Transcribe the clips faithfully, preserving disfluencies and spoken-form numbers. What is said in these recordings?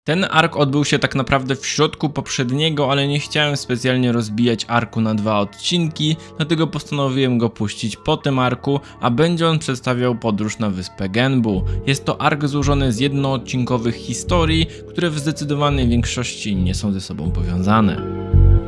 Ten ark odbył się tak naprawdę w środku poprzedniego, ale nie chciałem specjalnie rozbijać arku na dwa odcinki, dlatego postanowiłem go puścić po tym arku, a będzie on przedstawiał podróż na wyspę Genbu. Jest to ark złożony z jednoodcinkowych historii, które w zdecydowanej większości nie są ze sobą powiązane.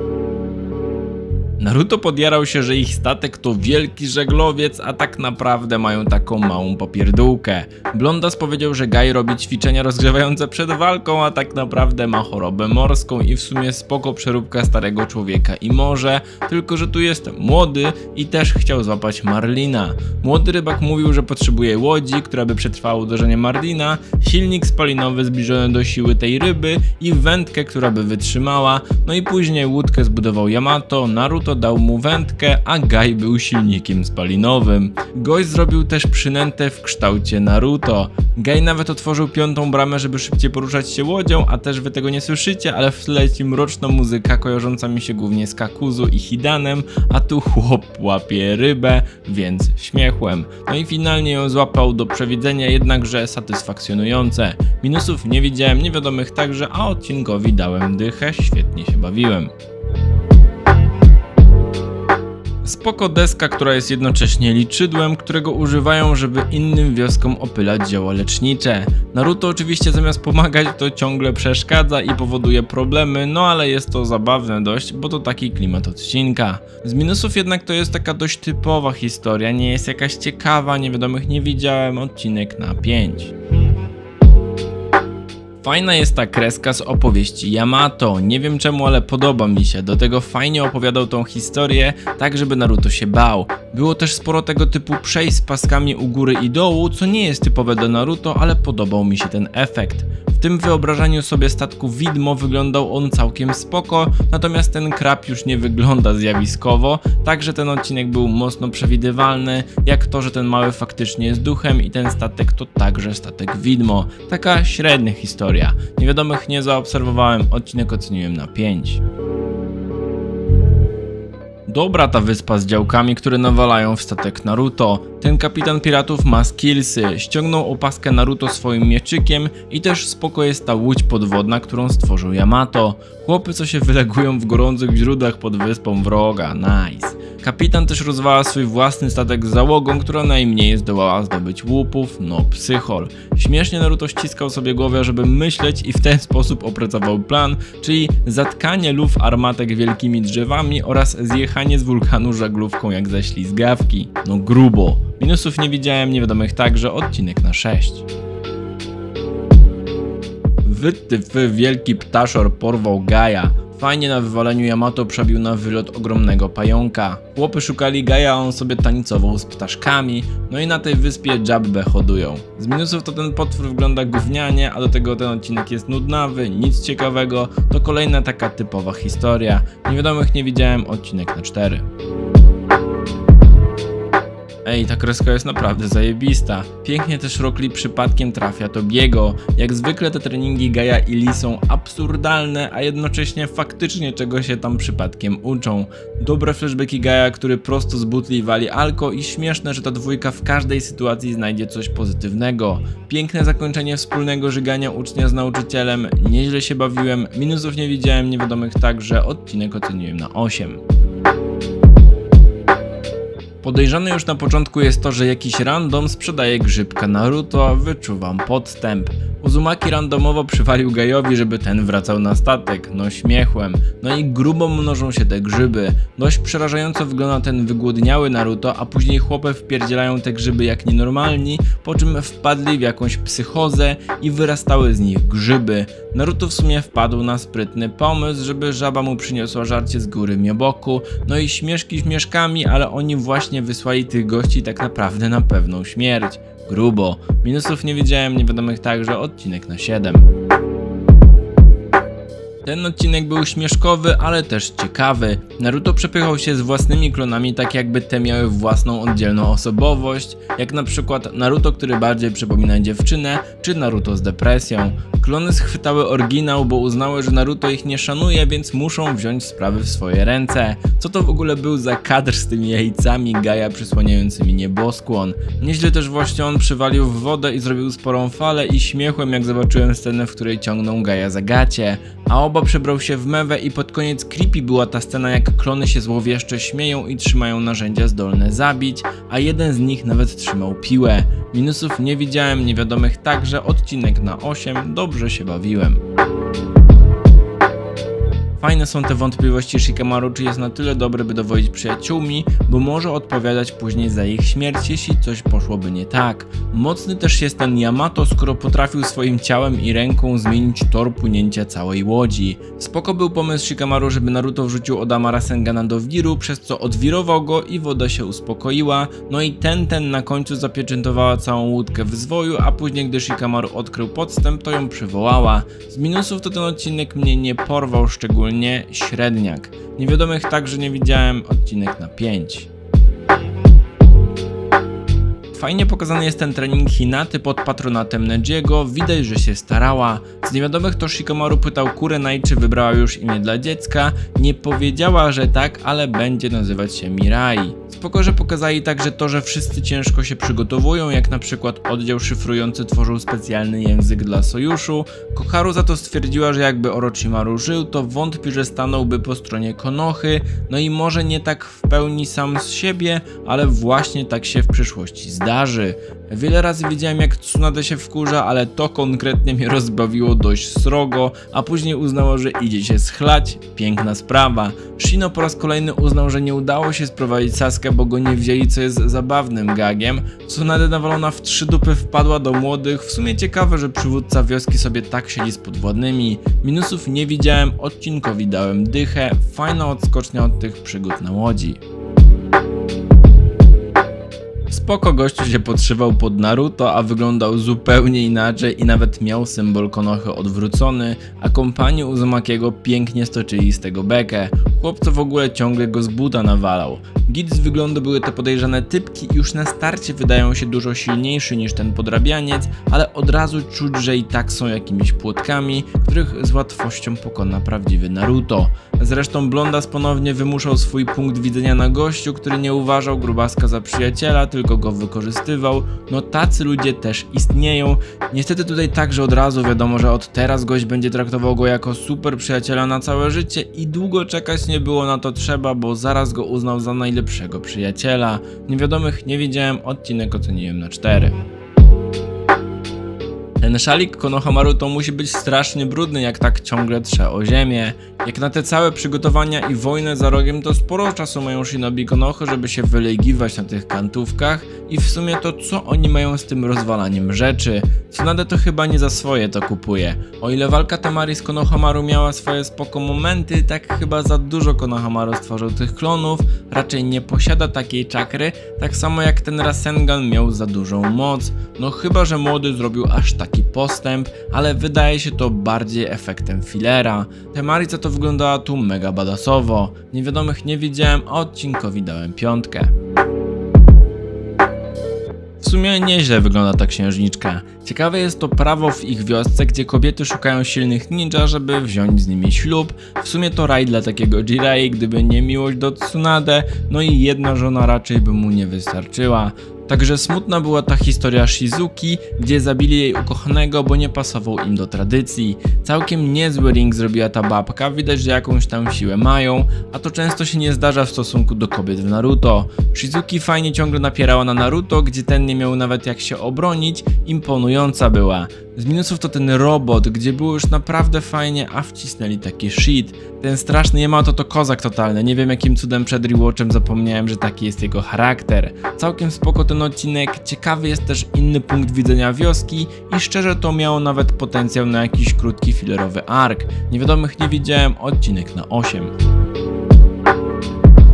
Naruto podjarał się, że ich statek to wielki żeglowiec, a tak naprawdę mają taką małą popierdółkę. Blondas powiedział, że Guy robi ćwiczenia rozgrzewające przed walką, a tak naprawdę ma chorobę morską i w sumie spoko przeróbka starego człowieka i morze, tylko że tu jest młody i też chciał złapać Marlina. Młody rybak mówił, że potrzebuje łodzi, która by przetrwała uderzenie Marlina, silnik spalinowy zbliżony do siły tej ryby i wędkę, która by wytrzymała, no i później łódkę zbudował Yamato, Naruto dał mu wędkę, a Guy był silnikiem spalinowym. Gość zrobił też przynętę w kształcie Naruto. Guy nawet otworzył piątą bramę, żeby szybciej poruszać się łodzią, a też wy tego nie słyszycie, ale w tle leci mroczna muzyka kojarząca mi się głównie z Kakuzu i Hidanem, a tu chłop łapie rybę, więc śmiechłem. No i finalnie ją złapał do przewidzenia, jednakże satysfakcjonujące. Minusów nie widziałem, niewiadomych także, a odcinkowi dałem dychę, świetnie się bawiłem. Spoko deska, która jest jednocześnie liczydłem, którego używają, żeby innym wioskom opylać zioła lecznicze. Naruto oczywiście zamiast pomagać to ciągle przeszkadza i powoduje problemy, no ale jest to zabawne dość, bo to taki klimat odcinka. Z minusów jednak to jest taka dość typowa historia, nie jest jakaś ciekawa, niewiadomych nie widziałem, odcinek na pięć. Fajna jest ta kreska z opowieści Yamato, nie wiem czemu, ale podoba mi się, do tego fajnie opowiadał tą historię, tak żeby Naruto się bał. Było też sporo tego typu przejść z paskami u góry i dołu, co nie jest typowe do Naruto, ale podobał mi się ten efekt. W tym wyobrażaniu sobie statku widmo wyglądał on całkiem spoko, natomiast ten krab już nie wygląda zjawiskowo, także ten odcinek był mocno przewidywalny, jak to, że ten mały faktycznie jest duchem i ten statek to także statek widmo. Taka średnia historia. Niewiadomych nie zaobserwowałem, odcinek oceniłem na pięć. Dobra ta wyspa z działkami, które nawalają w statek Naruto. Ten kapitan piratów ma skillsy, ściągnął opaskę Naruto swoim mieczykiem i też spoko jest ta łódź podwodna, którą stworzył Yamato. Chłopy co się wylegują w gorących źródłach pod wyspą wroga, nice. Kapitan też rozwala swój własny statek z załogą, która najmniej zdołała zdobyć łupów, no psychol. Śmiesznie Naruto ściskał sobie głowę, żeby myśleć i w ten sposób opracował plan, czyli zatkanie luf armatek wielkimi drzewami oraz zjechanie z wulkanu żaglówką jak ze ślizgawki. No grubo. Minusów nie widziałem, niewiadomych także, odcinek na sześć. Wytyfy, wielki ptaszor porwał Gaja. Fajnie na wywaleniu Yamato przebił na wylot ogromnego pająka. Chłopy szukali Gaja, a on sobie tańcował z ptaszkami, no i na tej wyspie Jabbę hodują. Z minusów to ten potwór wygląda gównianie, a do tego ten odcinek jest nudnawy, nic ciekawego, to kolejna taka typowa historia. Niewiadomych nie widziałem, odcinek na cztery. Ej, ta kreska jest naprawdę zajebista. Pięknie też Rock Lee przypadkiem trafia Tobiego. Jak zwykle te treningi Gaja i Lee są absurdalne, a jednocześnie faktycznie czego się tam przypadkiem uczą. Dobre flashbacki Gaja, który prosto z butli wali alko i śmieszne, że ta dwójka w każdej sytuacji znajdzie coś pozytywnego. Piękne zakończenie wspólnego żygania ucznia z nauczycielem, nieźle się bawiłem, minusów nie widziałem, niewiadomych także, odcinek oceniłem na osiem. Podejrzane już na początku jest to, że jakiś random sprzedaje grzybka Naruto, wyczuwam podstęp. Uzumaki randomowo przywalił Gajowi, żeby ten wracał na statek, no śmiechłem. No i grubo mnożą się te grzyby. Dość przerażająco wygląda ten wygłodniały Naruto, a później chłopy wpierdzielają te grzyby jak nienormalni, po czym wpadli w jakąś psychozę i wyrastały z nich grzyby. Naruto w sumie wpadł na sprytny pomysł, żeby żaba mu przyniosła żarcie z góry Mioboku, no i śmieszki śmieszkami, ale oni właśnie wysłali tych gości tak naprawdę na pewną śmierć. Grubo. Minusów nie widziałem, niewiadomych także, odcinek na siedem. Ten odcinek był śmieszkowy, ale też ciekawy. Naruto przepychał się z własnymi klonami, tak jakby te miały własną oddzielną osobowość, jak na przykład Naruto, który bardziej przypomina dziewczynę, czy Naruto z depresją. Klony schwytały oryginał, bo uznały, że Naruto ich nie szanuje, więc muszą wziąć sprawy w swoje ręce. Co to w ogóle był za kadr z tymi jajcami Gaia przysłaniającymi nieboskłon? Nieźle też właśnie on przywalił w wodę i zrobił sporą falę i śmiechłem, jak zobaczyłem scenę, w której ciągną Gaia za gacie. A oba przebrał się w mewę i pod koniec creepy była ta scena, jak klony się złowieszcze śmieją i trzymają narzędzia zdolne zabić, a jeden z nich nawet trzymał piłę. Minusów nie widziałem, niewiadomych także, odcinek na osiem, dobrze się bawiłem. Fajne są te wątpliwości Shikamaru, czy jest na tyle dobry, by dowodzić przyjaciółmi, bo może odpowiadać później za ich śmierć, jeśli coś poszłoby nie tak. Mocny też jest ten Yamato, skoro potrafił swoim ciałem i ręką zmienić tor płynięcia całej łodzi. Spoko był pomysł Shikamaru, żeby Naruto wrzucił Odama Rasengana do wiru, przez co odwirował go i woda się uspokoiła, no i ten ten na końcu zapieczętowała całą łódkę w zwoju, a później gdy Shikamaru odkrył podstęp, to ją przywołała. Z minusów to ten odcinek mnie nie porwał szczególnie. Nie średniak. Niewiadomych także nie widziałem, odcinek na pięć. Fajnie pokazany jest ten trening Hinaty pod patronatem Nejiego, widać, że się starała. Z niewiadomych to Shikamaru pytał Kurenai, czy wybrała już imię dla dziecka. Nie powiedziała, że tak, ale będzie nazywać się Mirai. Spoko, że pokazali także to, że wszyscy ciężko się przygotowują, jak na przykład oddział szyfrujący tworzył specjalny język dla sojuszu. Koharu za to stwierdziła, że jakby Orochimaru żył, to wątpi, że stanąłby po stronie Konochy, no i może nie tak w pełni sam z siebie, ale właśnie tak się w przyszłości zdarzy. Wiele razy widziałem, jak Tsunade się wkurza, ale to konkretnie mnie rozbawiło dość srogo, a później uznała, że idzie się schlać. Piękna sprawa. Shino po raz kolejny uznał, że nie udało się sprowadzić Sasuke, bo go nie wzięli, co jest zabawnym gagiem. Tsunade nawalona w trzy dupy wpadła do młodych. W sumie ciekawe, że przywódca wioski sobie tak siedzi z podwładnymi. Minusów nie widziałem, odcinkowi dałem dychę. Fajna odskocznia od tych przygód na łodzi. Spoko gościu się podszywał pod Naruto, a wyglądał zupełnie inaczej i nawet miał symbol Konochy odwrócony, a kompanii Uzumakiego pięknie stoczyli z tego bekę. Chłopco w ogóle ciągle go z buta nawalał. Git z wyglądu były te podejrzane typki i już na starcie wydają się dużo silniejszy niż ten podrabianiec, ale od razu czuć, że i tak są jakimiś płotkami, których z łatwością pokona prawdziwy Naruto. Zresztą Blondas ponownie wymuszał swój punkt widzenia na gościu, który nie uważał Grubaska za przyjaciela, tylko go wykorzystywał. No tacy ludzie też istnieją. Niestety tutaj także od razu wiadomo, że od teraz gość będzie traktował go jako super przyjaciela na całe życie i długo czekać nie było na to trzeba, bo zaraz go uznał za najlepszego przyjaciela. Niewiadomych nie widziałem, odcinek oceniłem na cztery. Ten szalik Konohamaru to musi być strasznie brudny, jak tak ciągle trze o ziemię. Jak na te całe przygotowania i wojnę za rogiem, to sporo czasu mają Shinobi Konochy, żeby się wylegiwać na tych kantówkach i w sumie to co oni mają z tym rozwalaniem rzeczy? Tsunade to chyba nie za swoje to kupuje. O ile walka Temari z Konohamaru miała swoje spoko momenty, tak chyba za dużo Konohamaru stworzył tych klonów, raczej nie posiada takiej czakry, tak samo jak ten Rasengan miał za dużą moc. No chyba, że młody zrobił aż taki postęp, ale wydaje się to bardziej efektem fillera. Temari za to wyglądała tu mega badassowo. Niewiadomych nie widziałem, a odcinkowi dałem piątkę. W sumie nieźle wygląda ta księżniczka. Ciekawe jest to prawo w ich wiosce, gdzie kobiety szukają silnych ninja, żeby wziąć z nimi ślub. W sumie to raj dla takiego Jirai, gdyby nie miłość do Tsunade, no i jedna żona raczej by mu nie wystarczyła. Także smutna była ta historia Shizuki, gdzie zabili jej ukochanego, bo nie pasował im do tradycji. Całkiem niezły ring zrobiła ta babka, widać, że jakąś tam siłę mają, a to często się nie zdarza w stosunku do kobiet w Naruto. Shizuki fajnie ciągle napierała na Naruto, gdzie ten nie miał nawet jak się obronić, imponująca była. Z minusów to ten robot, gdzie było już naprawdę fajnie, a wcisnęli taki shit. Ten straszny Yamato to kozak totalny, nie wiem jakim cudem przed rewatchem zapomniałem, że taki jest jego charakter. Całkiem spoko ten odcinek, ciekawy jest też inny punkt widzenia wioski i szczerze to miało nawet potencjał na jakiś krótki fillerowy ark. Niewiadomych nie widziałem, odcinek na osiem.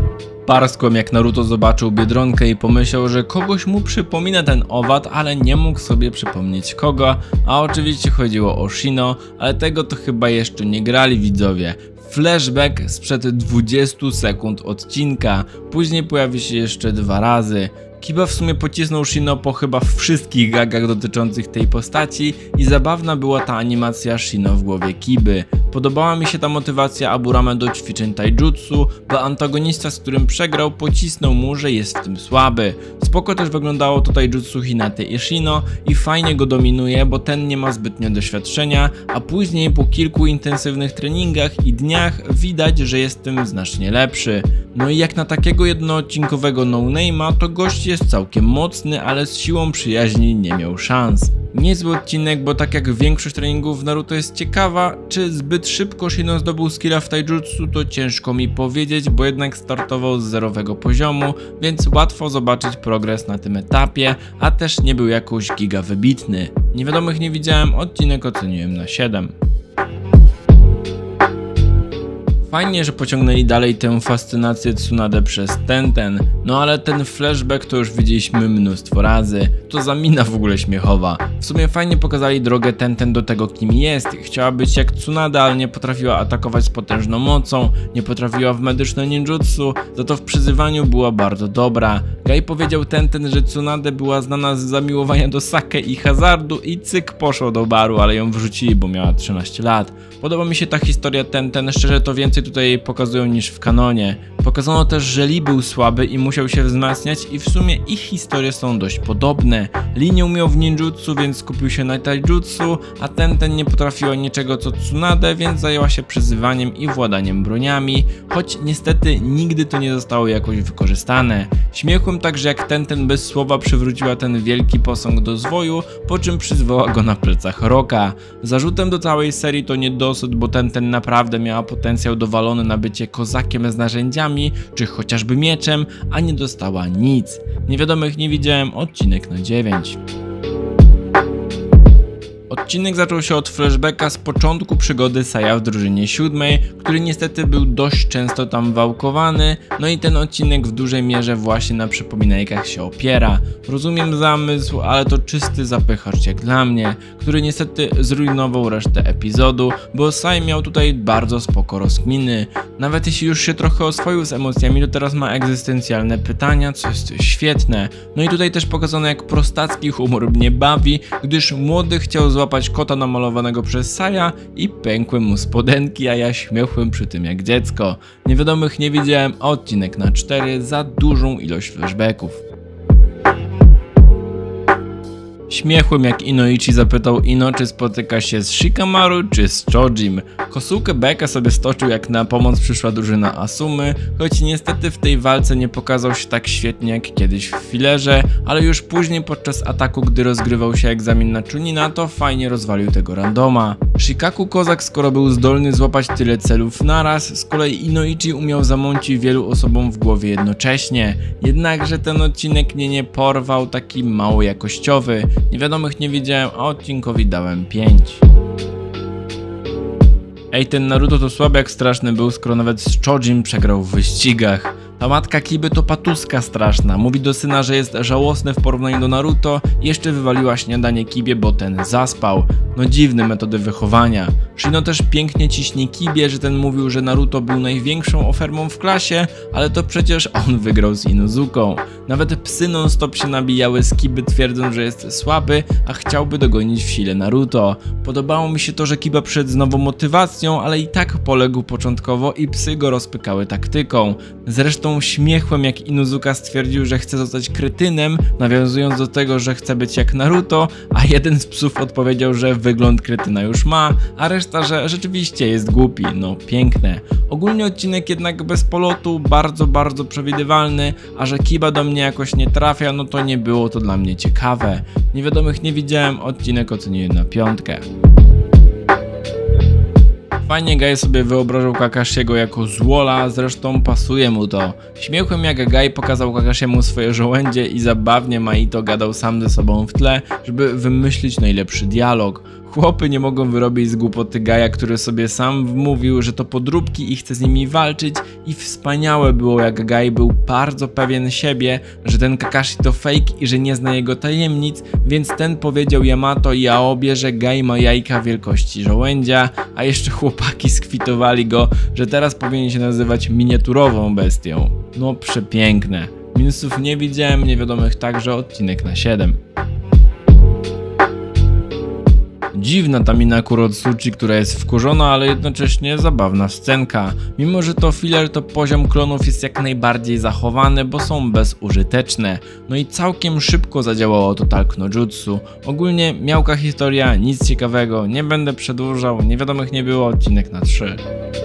Parskłem jak Naruto zobaczył Biedronkę i pomyślał, że kogoś mu przypomina ten owad, ale nie mógł sobie przypomnieć kogo, a oczywiście chodziło o Shino, ale tego to chyba jeszcze nie grali widzowie. Flashback sprzed dwudziestu sekund odcinka, później pojawi się jeszcze dwa razy. Kiba w sumie pocisnął Shino po chyba wszystkich gagach dotyczących tej postaci i zabawna była ta animacja Shino w głowie Kiby. Podobała mi się ta motywacja Aburame do ćwiczeń taijutsu, bo antagonista, z którym przegrał, pocisnął mu, że jest w tym słaby. Spoko też wyglądało to taijutsu Hinate i Shino i fajnie go dominuje, bo ten nie ma zbytnio doświadczenia, a później po kilku intensywnych treningach i dniach widać, że jest tym znacznie lepszy. No i jak na takiego jednoodcinkowego no-name'a, to gość jest całkiem mocny, ale z siłą przyjaźni nie miał szans. Niezły odcinek, bo tak jak większość treningów w Naruto jest ciekawa, czy zbyt szybko Shino zdobył skilla w taijutsu, to ciężko mi powiedzieć, bo jednak startował z zerowego poziomu, więc łatwo zobaczyć progres na tym etapie, a też nie był jakoś giga wybitny. Niewiadomych nie widziałem, odcinek oceniłem na siedem. Fajnie, że pociągnęli dalej tę fascynację Tsunade przez Tenten, no ale ten flashback to już widzieliśmy mnóstwo razy. To zamina w ogóle śmiechowa. W sumie fajnie pokazali drogę Tenten do tego, kim jest. Chciała być jak Tsunade, ale nie potrafiła atakować z potężną mocą, nie potrafiła w medyczne ninjutsu, za to w przyzywaniu była bardzo dobra. Gai powiedział Tenten, że Tsunade była znana z zamiłowania do sake i hazardu i cyk poszło do baru, ale ją wrzucili, bo miała trzynaście lat. Podoba mi się ta historia Tenten, szczerze to więcej tutaj pokazują niż w kanonie. Pokazano też, że Lee był słaby i musiał się wzmacniać i w sumie ich historie są dość podobne. Lee nie umiał w ninjutsu, więc skupił się na taijutsu, a Tenten nie potrafiła niczego co Tsunade, więc zajęła się przyzywaniem i władaniem broniami, choć niestety nigdy to nie zostało jakoś wykorzystane. Śmiechłem także jak Tenten bez słowa przywróciła ten wielki posąg do zwoju, po czym przyzwała go na plecach Rocka. Zarzutem do całej serii to niedosyt, bo Tenten naprawdę miała potencjał dowalony na bycie kozakiem z narzędziami, czy chociażby mieczem, a nie dostała nic. Niewiadomych nie widziałem, odcinek na dziewięć. Odcinek zaczął się od flashbacka z początku przygody Saya w drużynie siódmej, który niestety był dość często tam wałkowany, no i ten odcinek w dużej mierze właśnie na przypominajkach się opiera. Rozumiem zamysł, ale to czysty zapychacz jak dla mnie, który niestety zrujnował resztę epizodu, bo Sai miał tutaj bardzo spoko rozkminy. Nawet jeśli już się trochę oswoił z emocjami, to teraz ma egzystencjalne pytania, co jest świetne. No i tutaj też pokazano, jak prostacki humor mnie bawi, gdyż młody chciał złapać kota namalowanego przez Saya i pękły mu spodenki, a ja śmiechłem przy tym jak dziecko. Niewiadomych nie widziałem, odcinek na cztery za dużą ilość flashbacków. Śmiechłem jak Inoichi zapytał Ino, czy spotyka się z Shikamaru czy z Chojim. Kosuke bekę sobie stoczył, jak na pomoc przyszła drużyna Asumy, choć niestety w tej walce nie pokazał się tak świetnie jak kiedyś w filerze, ale już później podczas ataku, gdy rozgrywał się egzamin na Chunina, to fajnie rozwalił tego randoma. Shikaku kozak, skoro był zdolny złapać tyle celów naraz, z kolei Inoichi umiał zamącić wielu osobom w głowie jednocześnie. Jednakże ten odcinek mnie nie porwał, taki mało jakościowy. Niewiadomych nie widziałem, a odcinkowi dałem pięć. Ej, ten Naruto to słabiak straszny był, skoro nawet z Chojim przegrał w wyścigach. Ta matka Kiby to patuska straszna, mówi do syna, że jest żałosny w porównaniu do Naruto i jeszcze wywaliła śniadanie Kibie, bo ten zaspał. No dziwne metody wychowania. Shino też pięknie ciśnie Kibie, że ten mówił, że Naruto był największą ofermą w klasie, ale to przecież on wygrał z Inuzuką. Nawet psy non stop się nabijały z Kiby, twierdząc, że jest słaby, a chciałby dogonić w sile Naruto. Podobało mi się to, że Kiba przyszedł z nową motywacją, ale i tak poległ początkowo i psy go rozpykały taktyką. Zresztą śmiechłem jak Inuzuka stwierdził, że chce zostać kretynem, nawiązując do tego, że chce być jak Naruto, a jeden z psów odpowiedział, że wygląd kretyna już ma, a reszta, że rzeczywiście jest głupi. No piękne. Ogólnie odcinek jednak bez polotu, bardzo, bardzo przewidywalny, a że Kiba do mnie jakoś nie trafia, no to nie było to dla mnie ciekawe. Niewiadomych nie widziałem, odcinek oceniłem na piątkę. Fajnie Gai sobie wyobrażał Kakashiego jako złola, zresztą pasuje mu to. Śmiechłem jak Gai pokazał Kakashiemu swoje żołędzie i zabawnie Maito gadał sam ze sobą w tle, żeby wymyślić najlepszy dialog. Chłopy nie mogą wyrobić z głupoty Gaia, który sobie sam wmówił, że to podróbki i chce z nimi walczyć, i wspaniałe było, jak Gai był bardzo pewien siebie, że ten Kakashi to fake i że nie zna jego tajemnic, więc ten powiedział Yamato i Aobie, że Gai ma jajka wielkości żołędzia, a jeszcze chłopaki skwitowali go, że teraz powinien się nazywać miniaturową bestią. No przepiękne. Minusów nie widziałem, niewiadomych także odcinek na siedem. Dziwna ta mina Kurotsuchi, która jest wkurzona, ale jednocześnie zabawna scenka. Mimo że to filler, to poziom klonów jest jak najbardziej zachowany, bo są bezużyteczne. No i całkiem szybko zadziałało to Talk no Jutsu. Ogólnie miałka historia, nic ciekawego, nie będę przedłużał, niewiadomych nie było, odcinek na trzy.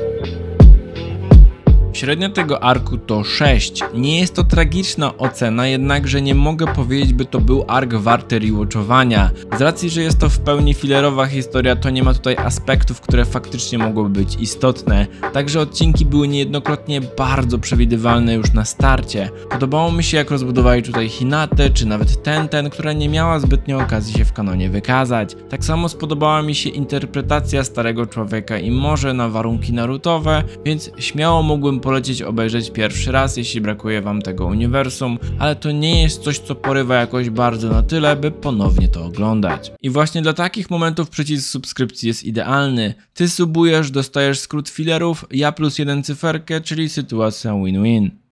Średnia tego arku to sześć. Nie jest to tragiczna ocena, jednakże nie mogę powiedzieć, by to był ark warty rewatchowania. Z racji, że jest to w pełni fillerowa historia, to nie ma tutaj aspektów, które faktycznie mogłyby być istotne. Także odcinki były niejednokrotnie bardzo przewidywalne już na starcie. Podobało mi się, jak rozbudowali tutaj Hinatę, czy nawet Tenten, która nie miała zbytnio okazji się w kanonie wykazać. Tak samo spodobała mi się interpretacja Starego Człowieka i może na warunki narutowe, więc śmiało mógłbym polecić obejrzeć pierwszy raz, jeśli brakuje wam tego uniwersum, ale to nie jest coś, co porywa jakoś bardzo na tyle, by ponownie to oglądać. I właśnie dla takich momentów przycisk subskrypcji jest idealny. Ty subujesz, dostajesz skrót fillerów, ja plus jeden cyferkę, czyli sytuacja win-win.